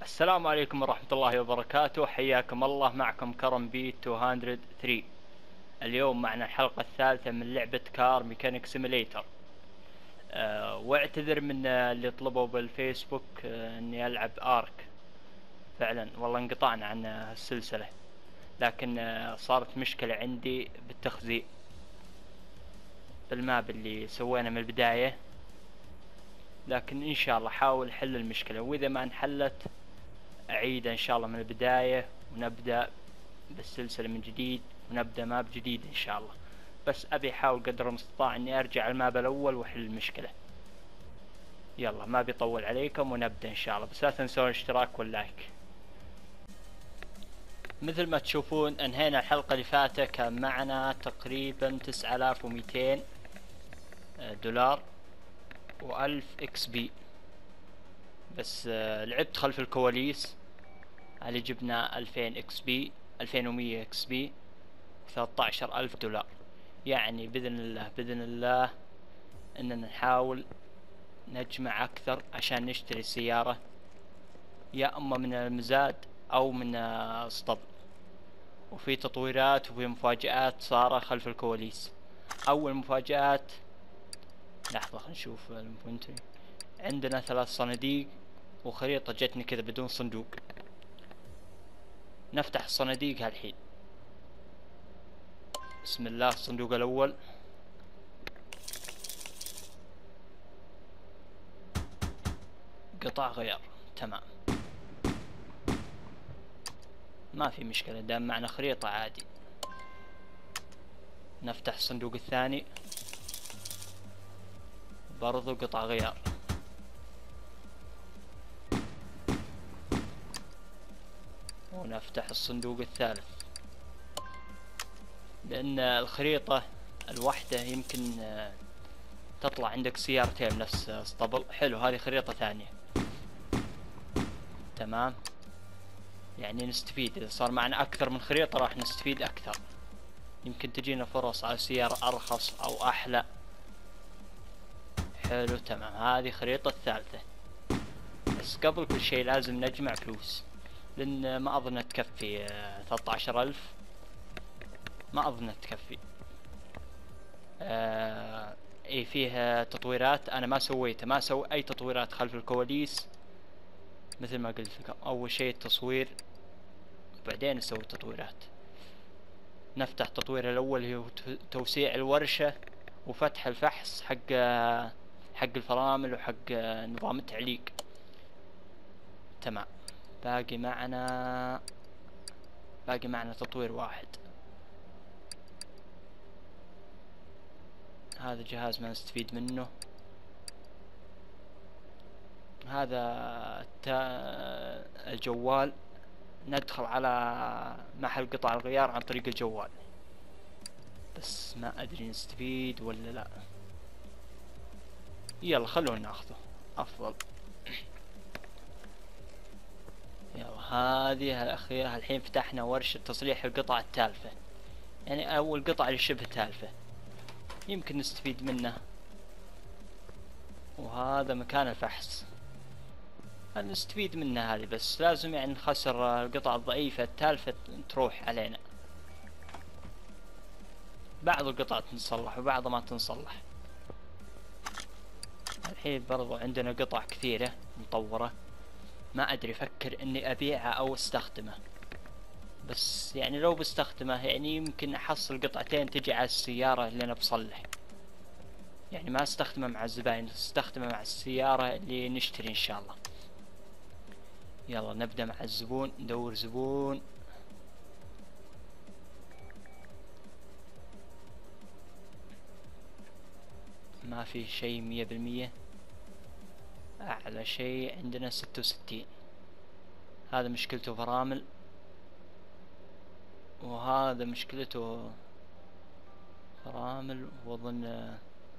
السلام عليكم ورحمة الله وبركاته، حياكم الله. معكم كرم بي 203. اليوم معنا الحلقة الثالثة من لعبة كار ميكانيك سيميليتر. واعتذر من اللي طلبوا بالفيسبوك اني العب ارك. فعلا والله انقطعنا عن السلسلة، لكن صارت مشكلة عندي بالتخزين بالماب اللي سوينا من البداية. لكن ان شاء الله حاول حل المشكلة، واذا ما انحلت اعيد ان شاء الله من البداية ونبدأ بالسلسلة من جديد ونبدأ ماب جديد ان شاء الله. بس ابي احاول قدر المستطاع اني ارجع الماب الاول واحل المشكلة. يلا ما بيطول عليكم ونبدأ ان شاء الله، بس لا تنسون الاشتراك واللايك. مثل ما تشوفون انهينا الحلقة اللي فاتت كان معنا تقريبا 9200 دولار و1000 اكس بي. بس لعبت خلف الكواليس اللي جبنا 2000 اكس بي 2100 اكس بي 13000 دولار. يعني بإذن الله اننا نحاول نجمع اكثر عشان نشتري السيارة، يا اما من المزاد او من اسطبل. وفي تطويرات وفي مفاجآت صارة خلف الكواليس. اول مفاجآت، لحظة خلينا نشوف الانفنتوري. عندنا 3 صناديق وخريطة جتني كذا بدون صندوق. نفتح الصناديق هالحين. بسم الله. الصندوق الاول قطع غيار، تمام، ما في مشكلة دام معنا خريطة عادي. نفتح الصندوق الثاني، برضو قطع غيار. ونفتح الصندوق الثالث، لأن الخريطة الواحدة يمكن تطلع عندك سيارتين نفس اسطبل. حلو، هذه خريطة ثانية، تمام. يعني نستفيد، إذا صار معنا أكثر من خريطة راح نستفيد أكثر. يمكن تجينا فرص على سيارة أرخص أو أحلى. حلو تمام، هذه خريطة الثالثة. بس قبل كل شيء لازم نجمع فلوس، لأن ما أظن تكفي 13000. ما أظن تكفي. اي فيها تطويرات انا ما سويتها، ما سوي اي تطويرات خلف الكواليس. مثل ما قلت لكم، اول شيء التصوير وبعدين نسوي تطويرات. نفتح التطوير الاول، هو توسيع الورشة وفتح الفحص حق الفرامل وحق نظام التعليق. تمام. باقي معنا تطوير واحد. هذا جهاز ما نستفيد منه. هذا الجوال، ندخل على محل قطع الغيار عن طريق الجوال، بس ما ادري نستفيد ولا لا. يلا خلونا ناخذه افضل. يلا هذه الاخيرة. الحين فتحنا ورشة تصليح القطع التالفة، يعني او القطع اللي شبه تالفة يمكن نستفيد منه. وهذا مكان الفحص، نستفيد منها هذه، بس لازم يعني نخسر القطع الضعيفة التالفة تروح علينا. بعض القطع تنصلح وبعضها ما تنصلح. الحين برضو عندنا قطع كثيرة مطورة، ما ادري افكر اني ابيعها او استخدمه. بس يعني لو بستخدمه يعني يمكن احصل قطعتين تجي على السيارة اللي انا بصلح. يعني ما استخدمه مع الزباين، استخدمه مع السيارة اللي نشتري ان شاء الله. يلا نبدأ مع الزبون، ندور زبون. ما في شيء 100%. اعلى شيء عندنا 66. هذا مشكلته فرامل، وهذا مشكلته فرامل، واظن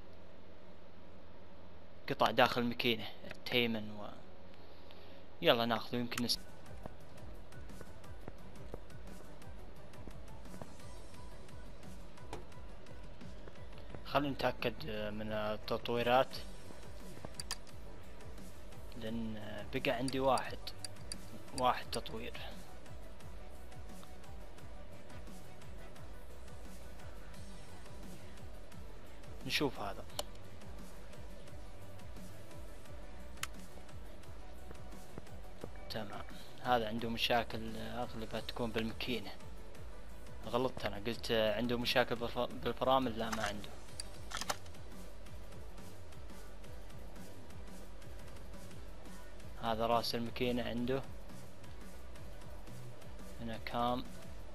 قطع داخل الماكينة التيمن يلا ناخذه يمكن خلينا نتأكد من التطويرات، لأن بقى عندي واحد واحد تطوير. نشوف هذا. تمام. هذا عنده مشاكل اغلبها تكون بالماكينة. غلطت انا قلت عنده مشاكل بالفرامل، لا ما عنده. هذا راس الماكينة عنده هنا كام.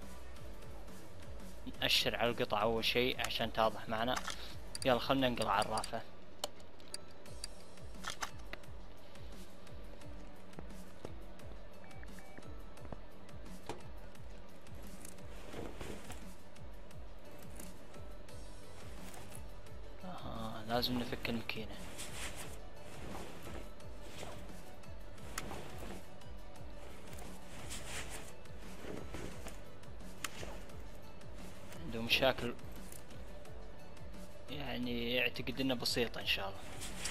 نأشر على القطعة اول شيء عشان توضح معنا. يلا خلنا ننقل عرافة. لازم نفك الماكينة. عنده مشاكل يعني يعتقد انه بسيطة ان شاء الله.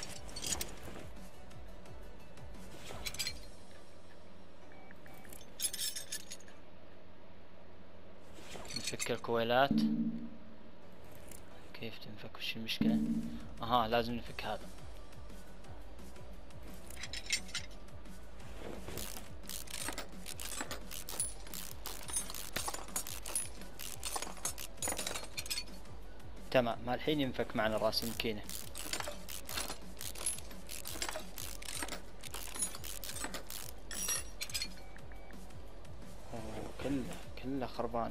نفك الكويلات. كيف تنفك؟ وش المشكلة؟ اها لازم نفك هذا. تمام. الحين ينفك معنا راس الماكينة. كله خربانة.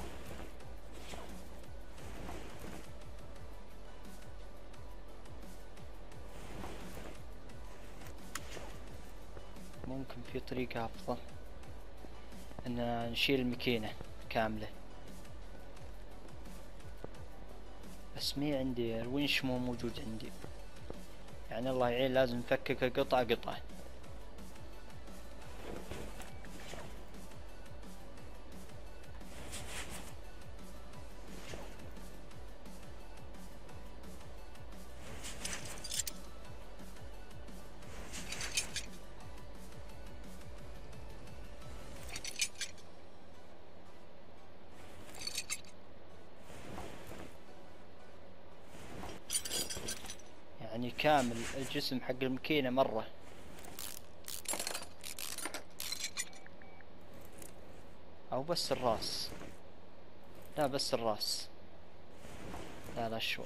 ممكن في طريقة افضل ان نشيل الماكينة كاملة، بس مي عندي الونش، مو موجود عندي. يعني الله يعين لازم نفكك قطعة قطعة. يعني كامل الجسم حق الماكينة مرة. او بس الراس. لا بس الراس. لا شو.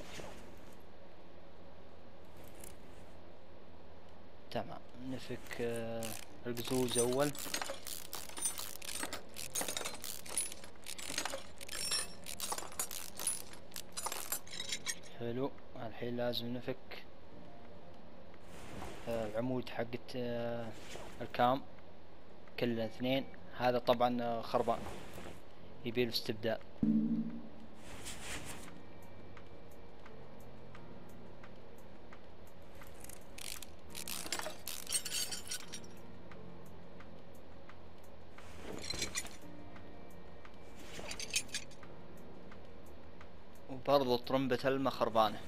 تمام. نفك القزوز اول. حلو. الحين لازم نفك العمود حقت الكام. كلنا اثنين. هذا طبعا خربان يبيله استبدال. وبرضو طرمبة الماء خربانة.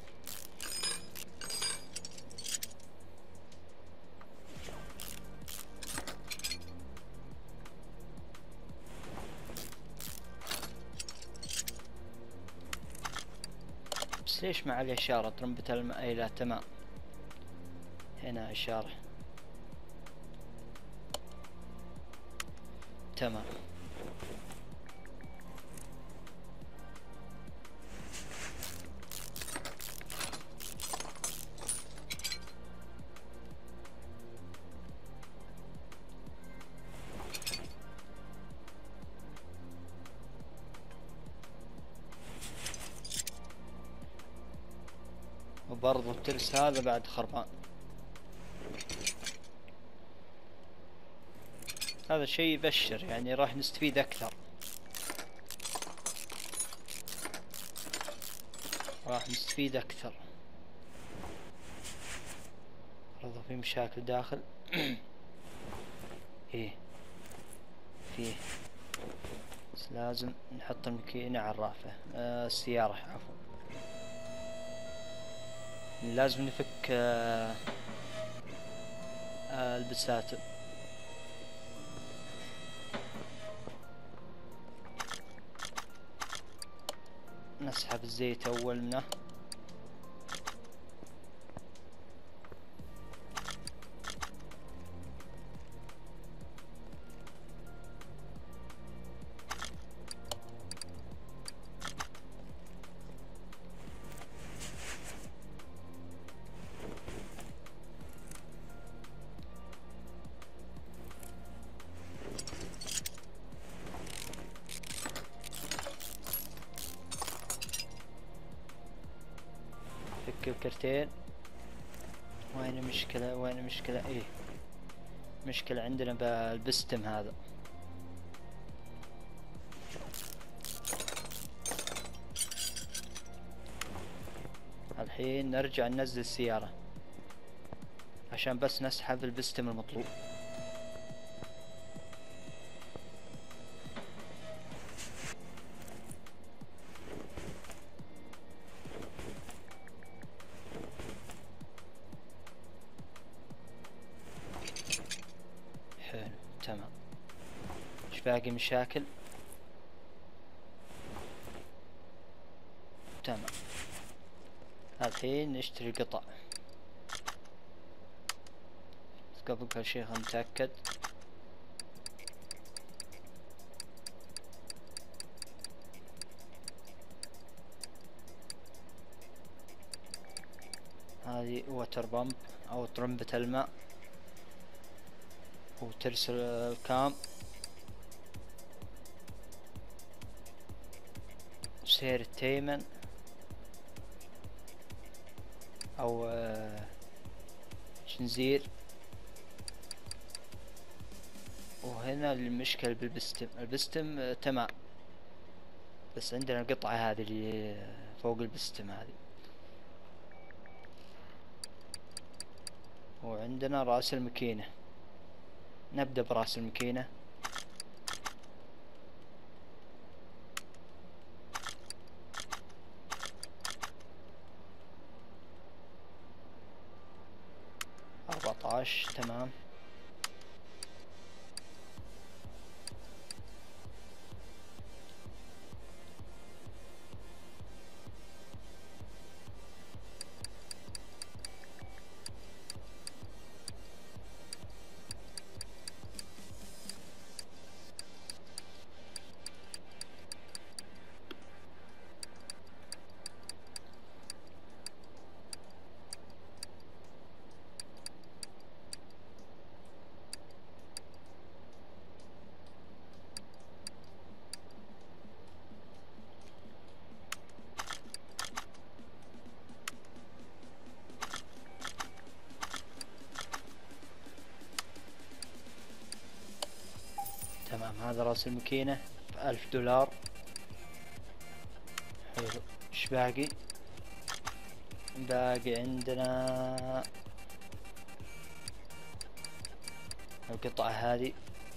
بس ليش ما عليه اشارة طرمبة الماء؟ اي لا تمام. هنا اشارة. تمام. وبرضو الترس هذا بعد خربان. هذا شيء يبشر، يعني راح نستفيد اكثر. راح نستفيد اكثر. برضو في مشاكل داخل. ايه فيه. بس لازم نحط الماكينة عرافة. السيارة عفوا. لازم نفك البساتم. نسحب الزيت اول منه. فك الكرتين. وين المشكلة؟ وين المشكلة؟ ايه مشكلة عندنا بالبستم هذا. الحين نرجع ننزل السيارة عشان بس نسحب البستم المطلوب. حلو تمام. ايش باقي مشاكل؟ تمام. الحين نشتري قطع، بس قبل كل شيء خلينا نتأكد. هذه ووتر بامب او طرمبة الماء، وترسل الكام، سير التيمن او شنزير. وهنا المشكلة بالبستم، البستم تمام، بس عندنا القطعة هذه اللي فوق البستم هذه. وعندنا رأس الماكينة، نبدأ برأس الماكينة. أربعتاش تمام. تمام، هذا راس الماكينة ب$1000. حلو. ايش باقي؟ باقي عندنا القطعة هذه.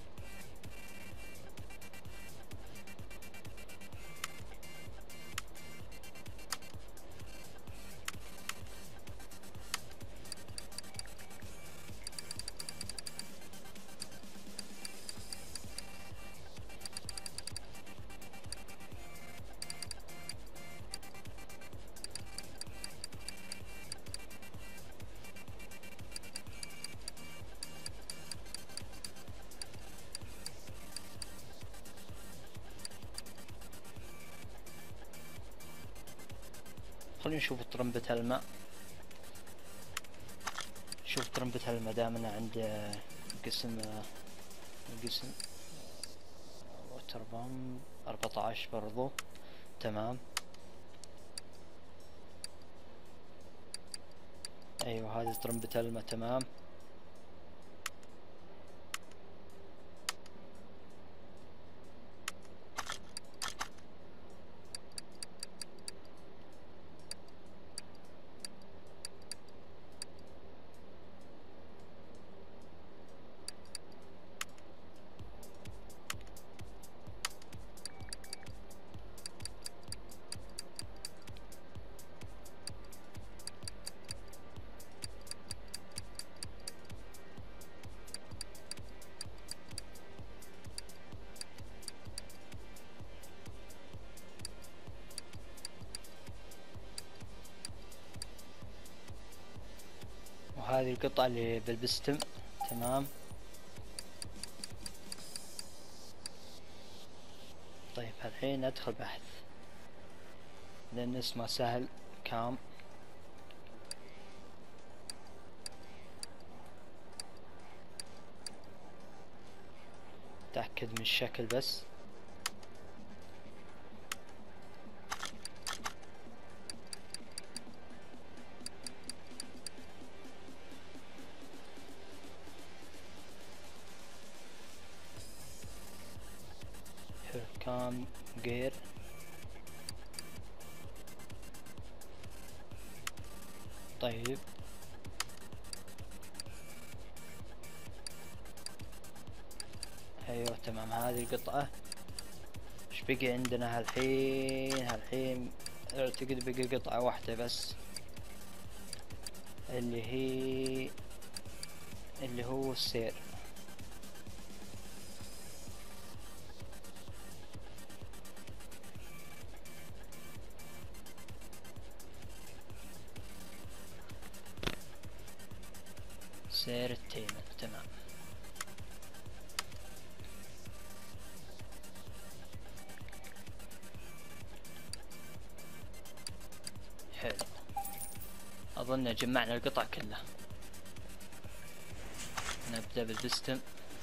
خلينا نشوف طرمبة الماء. شوف طرمبة الماء دامنا عند قسم ووتر بامب 14 برضو. تمام. ايوه هذه طرمبة الماء تمام. وهذه القطعة اللي بالبستم. تمام. طيب الحين ادخل بحث لان اسمه سهل. كام. تأكد من الشكل بس. كام غير. طيب ايوه تمام. هذه القطعة. ايش بقي عندنا هالحين اعتقد بقي قطعة واحدة بس، اللي هو السير. سير التيمن. تمام. حلو. اظن جمعنا القطع كلها. نبدأ بالبستم.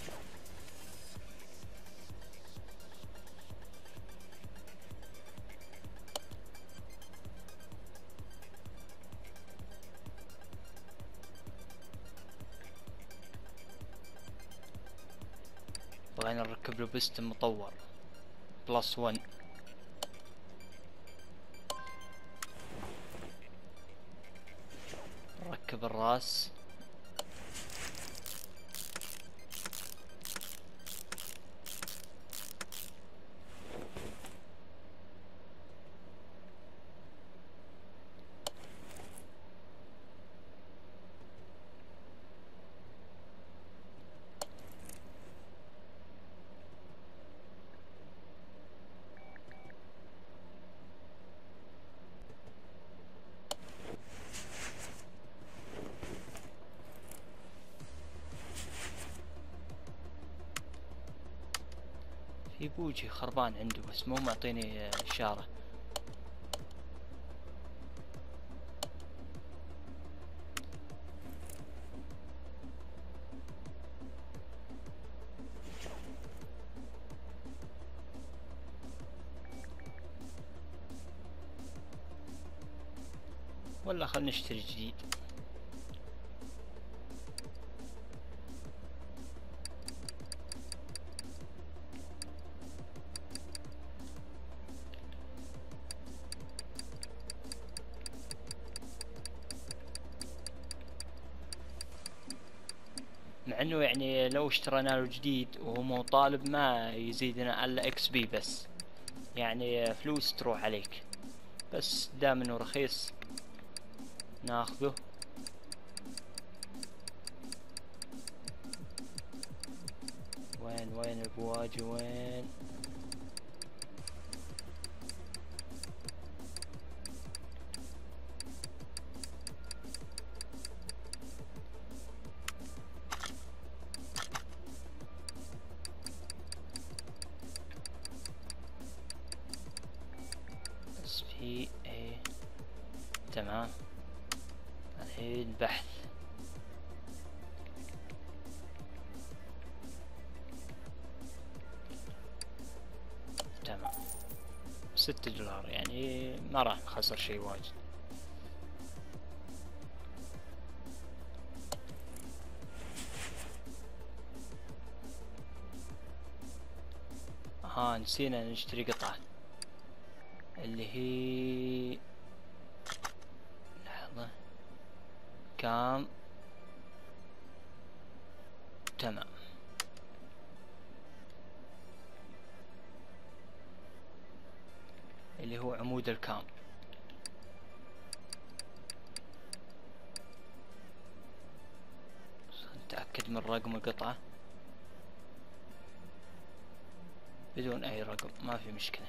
بغينا نركب له بستم مطور +1. نركب الراس. في بوجي خربان عنده بس مو معطيني اشارة. ولا خلنا نشتري جديد. مع انه يعني لو اشترينا له جديد وهو مو طالب ما يزيدنا الا اكس بي بس، يعني فلوس تروح عليك، بس دام انه رخيص ناخذه. وين البواجي وين؟ بس في ايه. تمام. الحين بحث. تمام. $6 يعني ما راح نخسر شيء واجد. نسينا نشتري قطعة اللي هي، لحظة، كام. تمام. اللي هو عمود الكام. نتأكد من رقم القطعة بدون اي رقم، ما في مشكلة.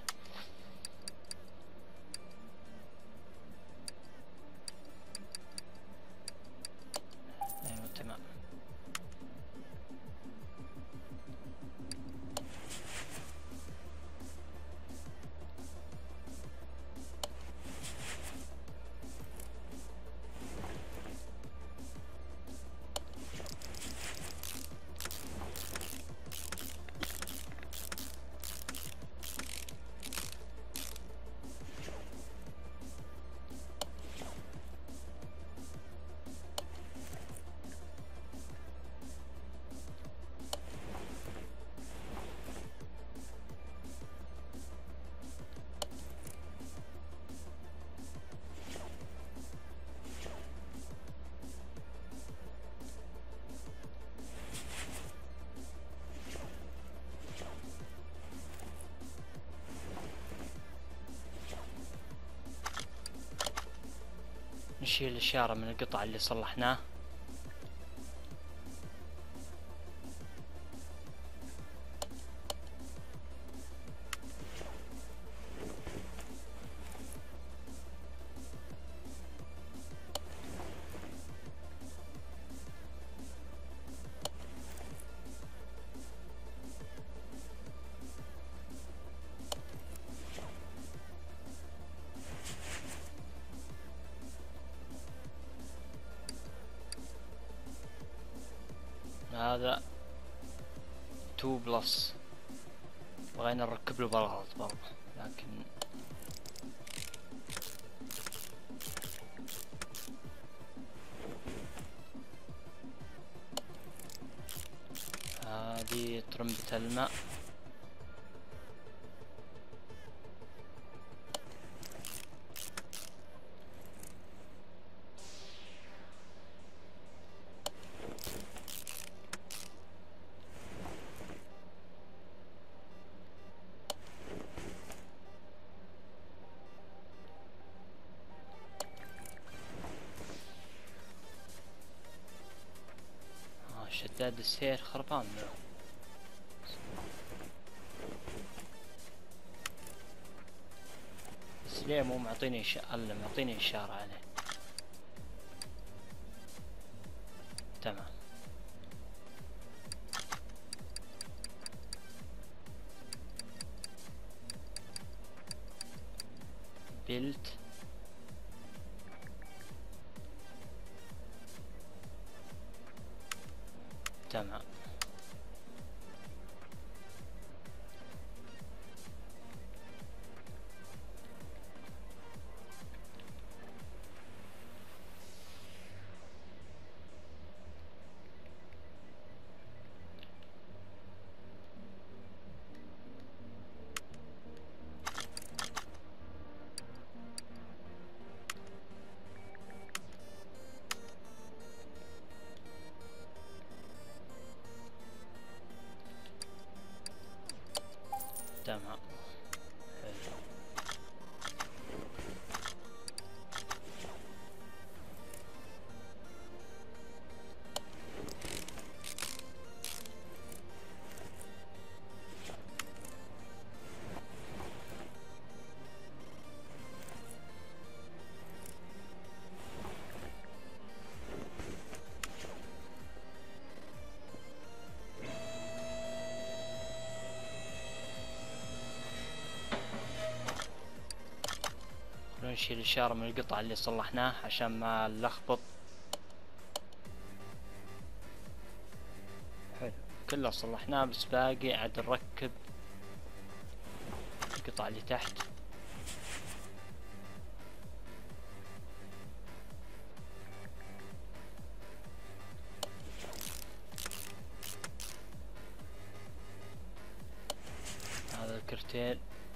نشيل الإشارة من القطع اللي صلحناه. هذا 2+، بغينا نركب له بلاط برضه، لكن هذه ترمبة الماء. شداد السير خربان له. بس ليه مو معطيني معطيني إشارة عليه؟ تمام. بيلت تمام. تمام. حلو. نشيل الإشارة من القطع اللي صلحناه عشان ما نلخبط. حلو، كله صلحناه، بس باقي عاد نركب القطع اللي تحت. هذا الكرتيل.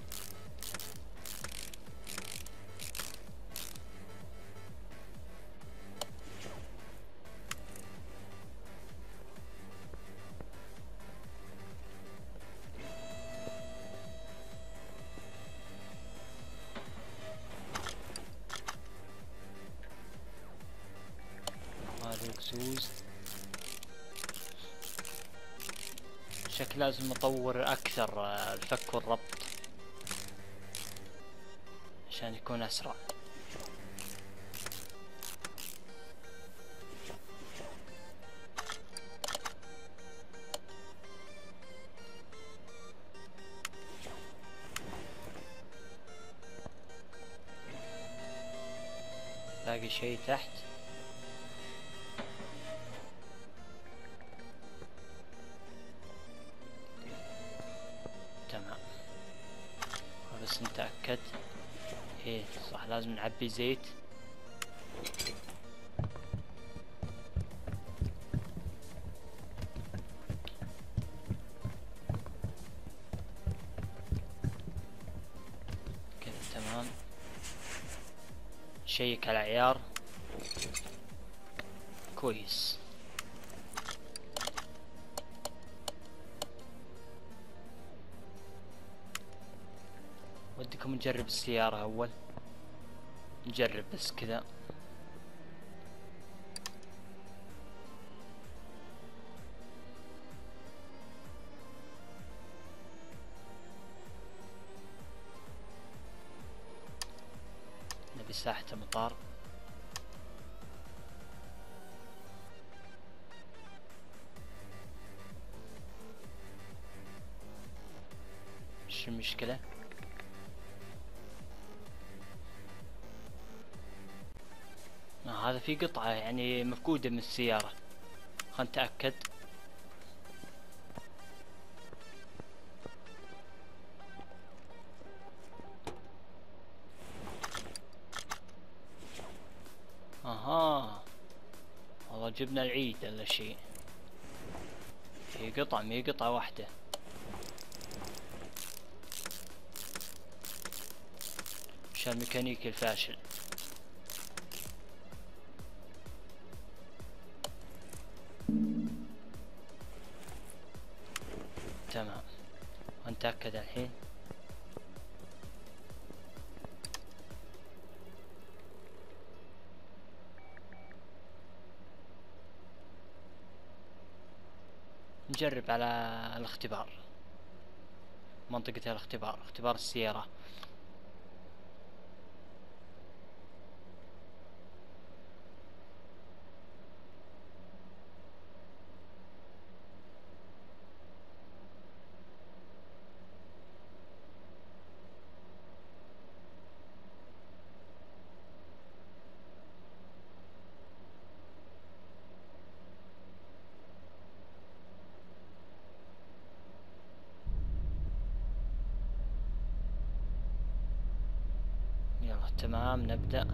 اكسوز. شكل لازم اطور اكثر الفك والربط عشان يكون اسرع. باقي شيء تحت. تمام، بس نتأكد. ايه صح، لازم نعبي زيت. كذا تمام. نشيك على العيار. كويس. ودكم نجرب السيارة اول، نجرب بس كذا. ساحة المطار. ايش المشكلة؟ هذا في قطعة يعني مفقودة من السيارة، خلنا نتأكد. اها والله جبنا العيد ولا شيء. هي قطعة، مي قطعة واحدة. مش الميكانيكي الفاشل. تمام، ونتأكد الحين. نجرب على الاختبار، منطقة الاختبار، اختبار السيارة. يلا تمام، نبدأ.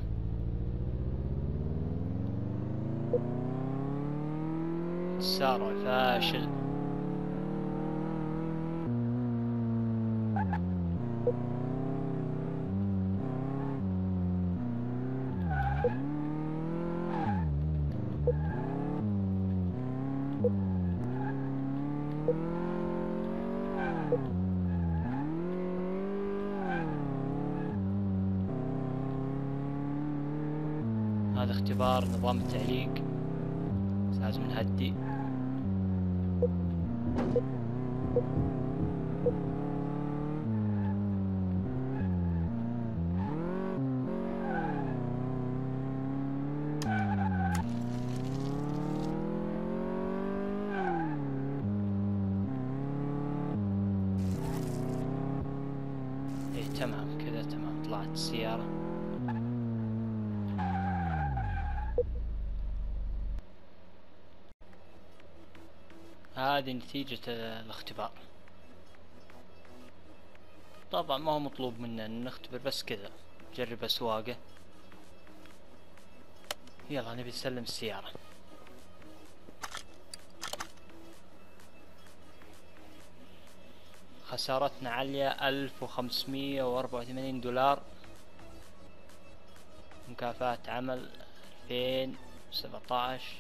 تسارع فاشل. هذا اختبار نظام التعليق، لازم نهدي. ايه تمام كذا، تمام، طلعت السيارة. هذه نتيجة الاختبار. طبعا ما هو مطلوب منا ان نختبر، بس كذا نجرب اسواقه. يلا نبي نسلم السيارة. خسارتنا عالية، 1584 دولار. مكافأة عمل 2017،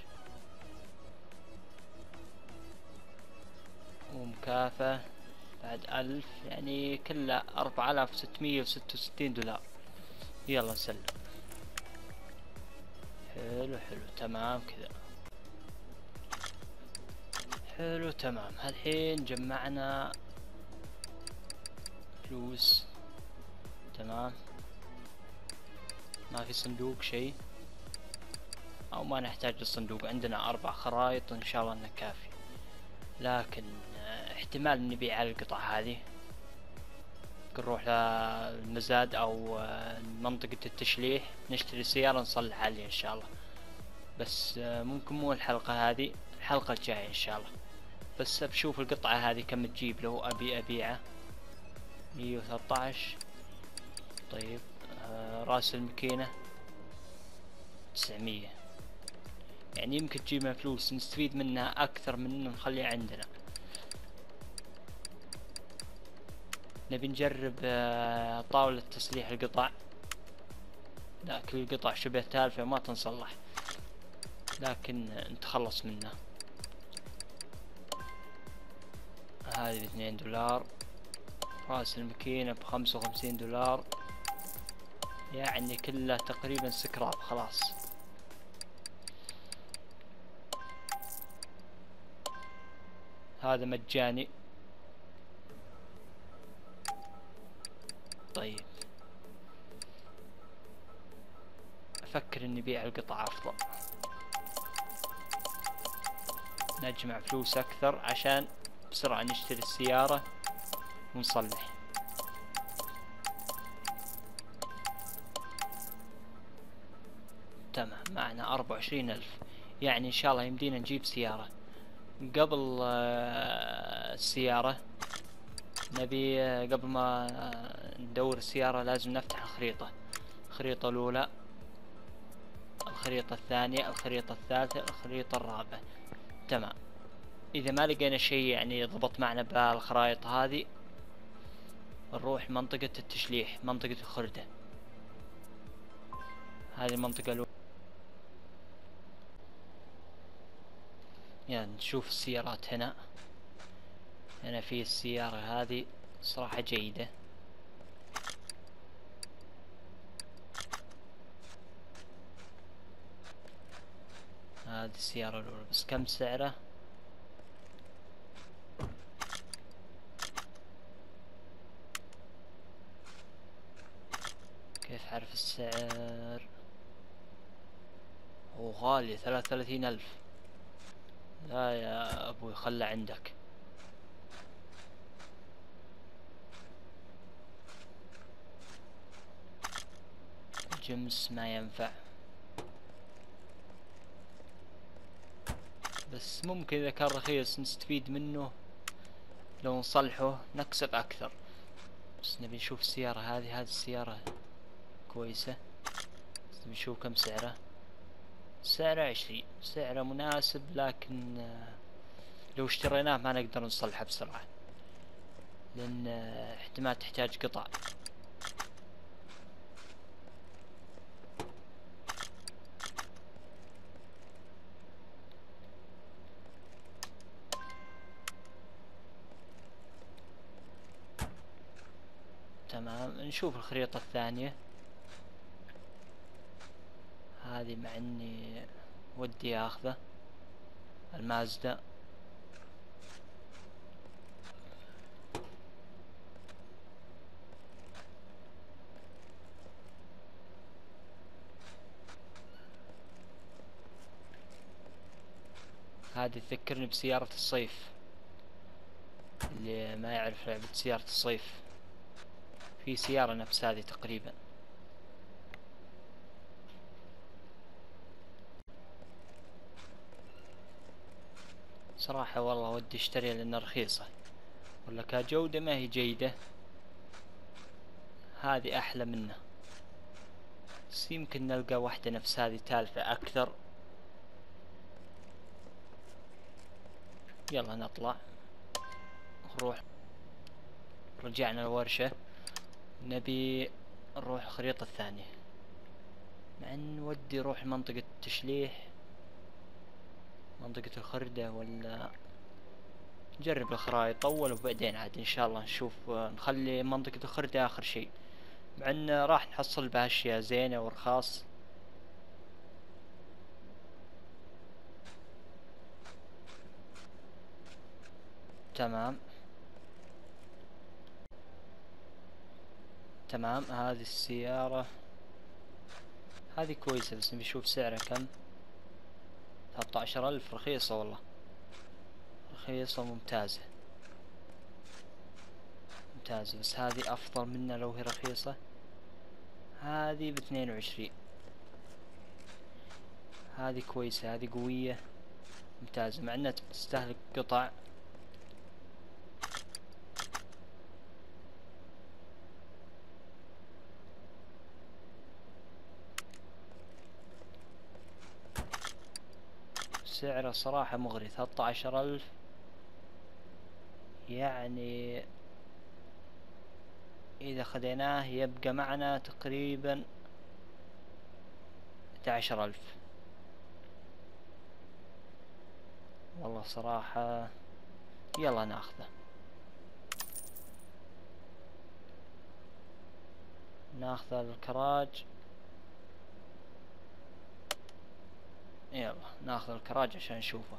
ومكافأة بعد 1000، يعني كلها 4666 دولار. يلا نسلم. حلو حلو، تمام كذا، حلو تمام. هالحين جمعنا فلوس، تمام. ما في صندوق شيء، او ما نحتاج للصندوق، عندنا 4 خرائط ان شاء الله انه كافي. لكن احتمال نبيع على القطعة هذه، نروح للمزاد او منطقة التشليح، نشتري سيارة نصلح عليها ان شاء الله. بس ممكن مو الحلقة هذه، الحلقة الجاية ان شاء الله. بس بشوف القطعة هذه كم تجيب، لو ابي ابيعه. 113. طيب راس الماكينة 900، يعني يمكن تجيبنا فلوس نستفيد منها اكثر من انه نخليها عندنا. نبي نجرب طاولة تصليح القطع. لا، كل القطع شبه تالفة ما تنصلح، لكن نتخلص منها. هذه ب2 دولار، راس الماكينة ب55 دولار، يعني كلها تقريبا سكراب خلاص. هذا مجاني. طيب افكر اني بيع القطع افضل، نجمع فلوس اكثر عشان بسرعة نشتري السيارة ونصلح. تمام، معنا 24,000، يعني ان شاء الله يمدينا نجيب سيارة. قبل السيارة نبي قبل ما ندور السيارة لازم نفتح الخريطة، الخريطة الأولى، الخريطة الثانية، الخريطة الثالثة، الخريطة الرابعة. تمام، إذا ما لقينا شيء يعني يضبط معنا بالخرائط هذه نروح منطقة التشليح، منطقة الخردة، هذه المنطقة الأولى. يعني نشوف السيارات هنا. هنا في السيارة هذه صراحة جيدة، هذه السيارة الأولى، بس كم سعره؟ كيف أعرف السعر؟ هو غالي، 33,000. لا يا أبوي خلى عندك. جمس ما ينفع، بس ممكن إذا كان رخيص نستفيد منه، لو نصلحه نكسب أكثر. بس نبي نشوف السيارة هذه السيارة كويسة، بس نبي نشوف كم سعره. سعره 20، سعره مناسب، لكن لو اشتريناه ما نقدر نصلحه بسرعة، لأن احتمال تحتاج قطع. تمام، نشوف الخريطة الثانية هذه، مع اني ودي اخذه، المازدا. هذه تذكرني بسيارة الصيف، اللي ما يعرف لعبة سيارة الصيف، في سيارة نفس هذه تقريبا. صراحة والله ودي اشتريها لانها رخيصة، ولا كجودة ما هي جيدة، هذه احلى منه، بس يمكن نلقى واحدة نفس هذه تالفة اكثر. يلا نطلع نروح. رجعنا الورشة، نبي نروح الخريطة الثانية، مع ان ودي اروح منطقة التشليح، منطقة الخردة، ولا نجرب الخرائط اول وبعدين عاد ان شاء الله نشوف، نخلي منطقة الخردة اخر شيء، مع ان راح نحصل بها اشياء زينة ورخاص. تمام تمام، هذه السيارة هذه كويسة، بس نبي نشوف سعرها كم. 13,000، رخيصة والله، رخيصة ممتازة ممتازة، بس هذه افضل منها لو هي رخيصة. هذه ب22، هذه كويسة، هذه قوية ممتازة، مع انها تستهلك قطع. سعره صراحة مغري، 13,000، يعني اذا خذيناه يبقى معنا تقريبا 11,000. والله صراحة يلا ناخذه، ناخذ الكراج، يلا ناخذ الكراج عشان نشوفه،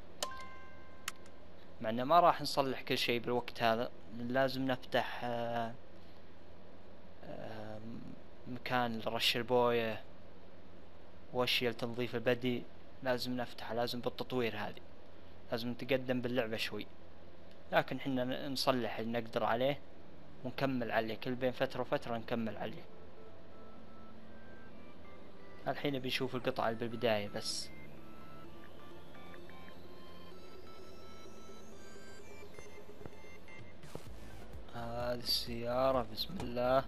مع انه ما راح نصلح كل شيء بالوقت هذا، لازم نفتح مكان لرش البوية واشياء لتنظيف البدي لازم نفتحها، لازم بالتطوير هذه لازم نتقدم باللعبة شوي، لكن حنا نصلح اللي نقدر عليه ونكمل عليه كل بين فترة وفترة نكمل عليه. الحين بنشوف القطعة اللي بالبداية بس. هذه السيارة بسم الله،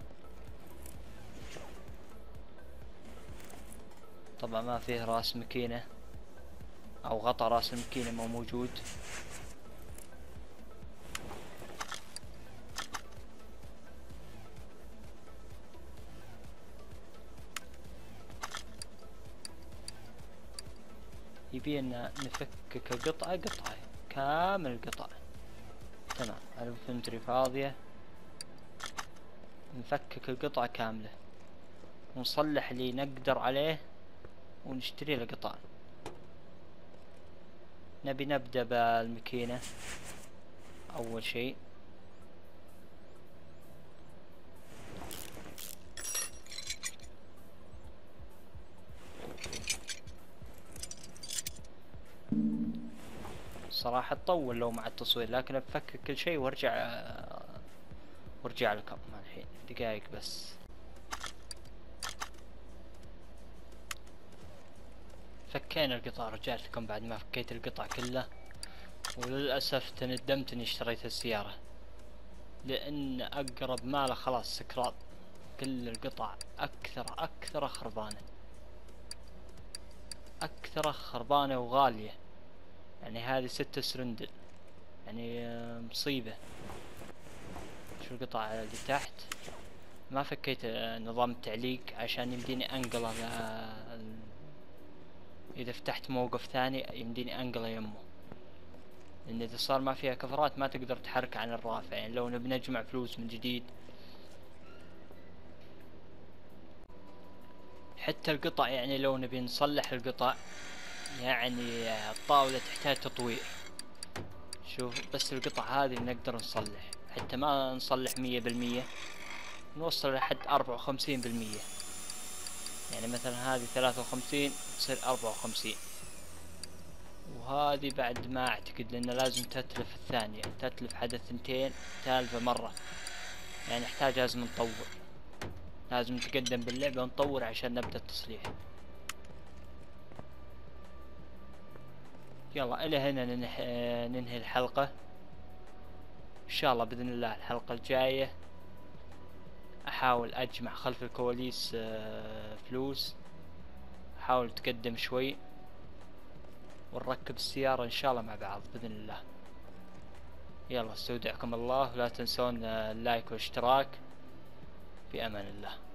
طبعا ما فيه راس ماكينة او غطى راس الماكينة ما موجود. يبينا نفكك قطعة قطعة كامل القطع. تمام الانفنتري فاضية، نفكك القطعة كاملة ونصلح اللي نقدر عليه ونشتري له قطع. نبي نبدأ بالماكينة اول شيء. صراحة تطول لو مع التصوير، لكن بفكك كل شيء وارجع لكم الحين دقايق بس. فكينا القطع، رجعت لكم بعد ما فكيت القطع كلها، وللأسف تندمت اني اشتريت السيارة لان اقرب ماله خلاص سكرات، كل القطع اكثر خربانة وغالية. يعني هذه 6 سرندل يعني مصيبة. شو القطع اللي تحت ما فكيت نظام التعليق عشان يمديني انقله اذا فتحت موقف ثاني يمديني انقله يمه، لان اذا صار ما فيها كفرات ما تقدر تحرك عن الرافع. يعني لو نبي نجمع فلوس من جديد، حتى القطع يعني لو نبي نصلح القطع يعني الطاولة تحتاج تطوير. شوف بس القطع هذه نقدر نصلح، حتى ما نصلح 100%، نوصل لحد 54%. يعني مثلا هذه 53 تصير 54، وهذه بعد ما اعتقد لان لازم تتلف الثانية، تتلف حد الثنتين تالفة مرة. يعني يحتاج لازم نطور، لازم نتقدم باللعبة ونطور عشان نبدأ التصليح. يلا الى هنا ننهي الحلقة ان شاء الله. باذن الله الحلقة الجاية احاول اجمع خلف الكواليس فلوس، احاول اتقدم شوي ونركب السيارة ان شاء الله مع بعض باذن الله. يلا استودعكم الله، لا تنسون اللايك والاشتراك. في امان الله.